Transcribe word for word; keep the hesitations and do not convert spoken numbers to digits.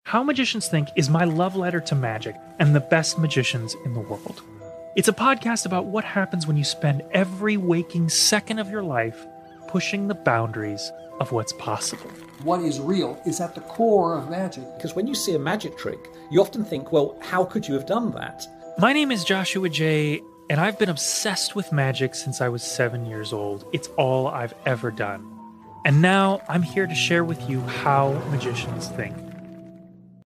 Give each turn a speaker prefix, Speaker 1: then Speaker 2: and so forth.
Speaker 1: How Magicians Think is my love letter to magic and the best magicians in the world. It's a podcast about what happens when you spend every waking second of your life pushing the boundaries of what's possible.
Speaker 2: What is real is at the core of magic.
Speaker 3: Because when you see a magic trick, you often think, well, how could you have done that?
Speaker 1: My name is Joshua J., and I've been obsessed with magic since I was seven years old. It's all I've ever done. And now I'm here to share with you how magicians think.